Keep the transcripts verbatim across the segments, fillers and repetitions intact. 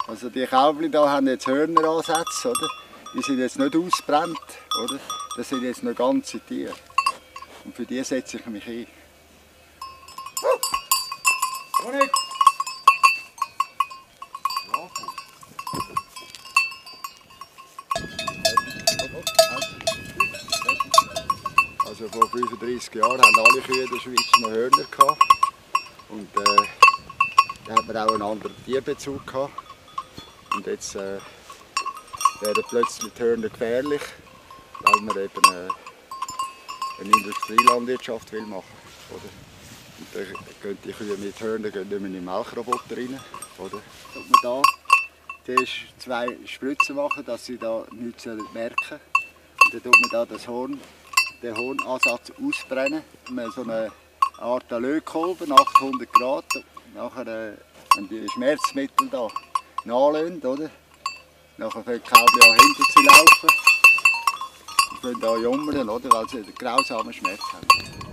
Also die Kälbchen hier haben jetzt Hörneransätze, oder? Die sind jetzt nicht ausgebrannt, oder? Das sind jetzt noch ganze Tiere. Und für die setze ich mich ein. Also vor fünfunddreissig Jahren haben alle Kühe in der Schweiz noch Hörner gehabt. Und äh, da hat man auch einen anderen Tierbezug gehabt. Und jetzt äh, werden plötzlich die Hörner gefährlich, weil man eben äh, eine Industrielandwirtschaft will machen. Oder? Und dann gehen die Kühe mit Hörnern gehen nicht mehr in den Melkroboter rein. Oder? Tut man da zuerst zwei Spritzen machen, dass sie da nichts merken sollen. Und dann tut man da das Horn, den Hornansatz ausbrennen. Man so eine Art Lötkolben, achthundert Grad. Nachher, äh, wenn die Schmerzmittel da nachlösen, oder? Nachher fängt die Kälbchen an hinter sie laufen. Sie können da jummern, oder? Weil sie einen grausamen Schmerz haben.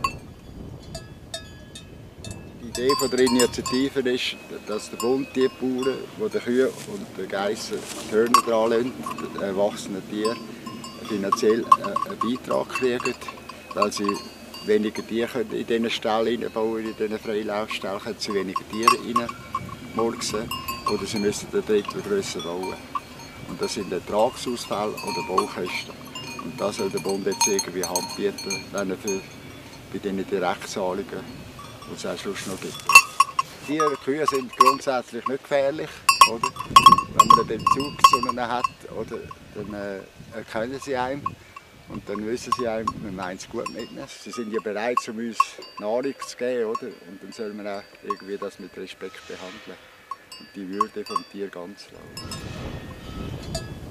Die Idee von der Initiative ist, dass der Bund die Bauern, die den Kühen und den Geissen die Hörner dran lassen, den erwachsenen Tieren, finanziell einen Beitrag kriegen, weil sie weniger Tiere in diesen Ställen reinbauen, in diesen Freilaufställen, können sie weniger Tiere reinmurksen oder sie müssen ein Drittel grösser bauen. Und das sind Ertragsausfälle oder Baukosten. Und da soll der Bund jetzt irgendwie Hand bieten, wenn er für, bei diesen Direktzahlungen, die es am Schluss noch gibt. Die Kühe sind grundsätzlich nicht gefährlich, oder? Wenn man einen Bezug zu ihnen hat, oder, dann äh, erkennen sie einen und dann wissen sie einem, wir meinen es gut mit ihnen. Sie sind ja bereit, um uns Nahrung zu geben, oder? Und dann soll man auch irgendwie das mit Respekt behandeln und die Würde vom Tier ganz lassen.